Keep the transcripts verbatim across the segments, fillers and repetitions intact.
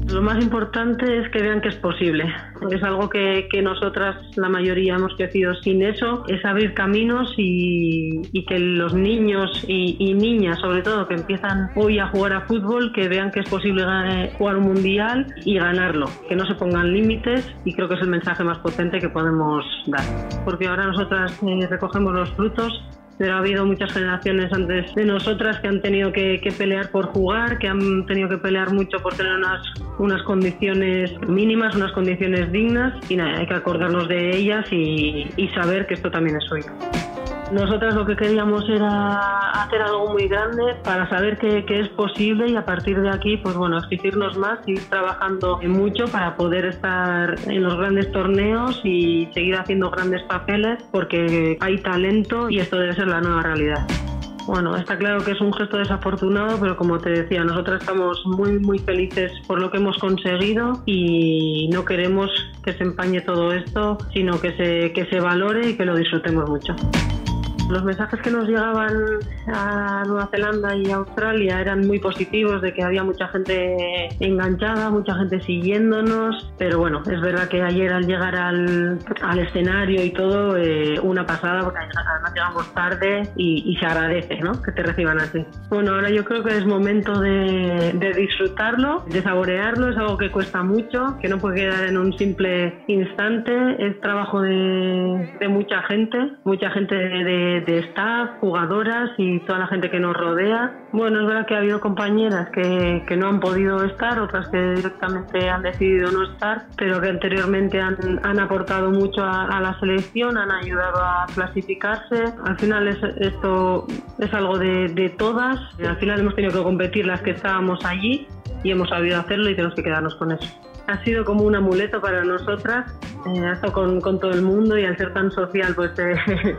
Lo más importante es que vean que es posible. Es algo que, que nosotras, la mayoría, hemos crecido sin eso. Es abrir caminos y, y que los niños y, y niñas, sobre todo, que empiezan hoy a jugar a fútbol, que vean que es posible jugar un mundial y ganarlo. Que no se pongan límites, y creo que es el mensaje más potente que podemos dar. Porque ahora nosotras eh, recogemos los frutos, pero ha habido muchas generaciones antes de nosotras que han tenido que, que pelear por jugar, que han tenido que pelear mucho por tener unas, unas condiciones mínimas, unas condiciones dignas, y nada, hay que acordarnos de ellas y, y saber que esto también es suyo. Nosotras lo que queríamos era hacer algo muy grande para saber que, que es posible, y a partir de aquí, pues bueno, exigirnos más, seguir trabajando mucho para poder estar en los grandes torneos y seguir haciendo grandes papeles, porque hay talento y esto debe ser la nueva realidad. Bueno, está claro que es un gesto desafortunado, pero como te decía, nosotras estamos muy muy felices por lo que hemos conseguido y no queremos que se empañe todo esto, sino que se, que se valore y que lo disfrutemos mucho. Los mensajes que nos llegaban a Nueva Zelanda y Australia eran muy positivos, de que había mucha gente enganchada, mucha gente siguiéndonos, pero bueno, es verdad que ayer al llegar al, al escenario y todo, eh, una pasada, porque además llegamos tarde y, y se agradece, ¿no?, que te reciban así. Bueno, ahora yo creo que es momento de, de disfrutarlo, de saborearlo. Es algo que cuesta mucho, que no puede quedar en un simple instante, es trabajo de, de mucha gente, mucha gente de, de de staff, jugadoras y toda la gente que nos rodea. Bueno, es verdad que ha habido compañeras que, que no han podido estar, otras que directamente han decidido no estar, pero que anteriormente han, han aportado mucho a, a la selección, han ayudado a clasificarse. Al final es, esto es algo de, de todas. Al final hemos tenido que competir las que estábamos allí y hemos sabido hacerlo y tenemos que quedarnos con eso. Ha sido como un amuleto para nosotras, eh, ha estado con, con todo el mundo, y al ser tan social, pues eh,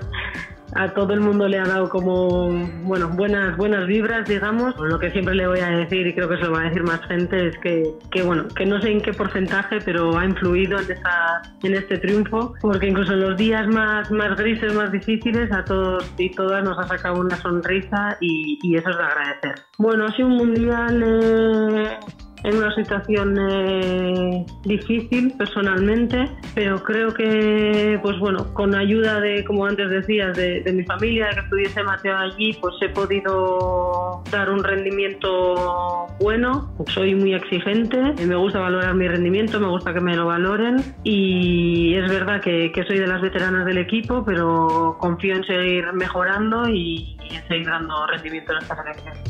a todo el mundo le ha dado como, bueno, buenas buenas vibras, digamos. Lo que siempre le voy a decir, y creo que se lo va a decir más gente, es que, que bueno, que no sé en qué porcentaje, pero ha influido en, esta, en este triunfo, porque incluso en los días más, más grises, más difíciles, a todos y todas nos ha sacado una sonrisa, y, y eso es de agradecer. Bueno, ha sido un mundial eh, en una situación eh, difícil personalmente, pero creo que, pues bueno, con ayuda de, como antes decías, de, de mi familia, de que estuviese Mateo allí, pues he podido dar un rendimiento bueno. Soy muy exigente, me gusta valorar mi rendimiento, me gusta que me lo valoren, y es verdad que, que soy de las veteranas del equipo, pero confío en seguir mejorando y, y en seguir dando rendimiento en esta selección.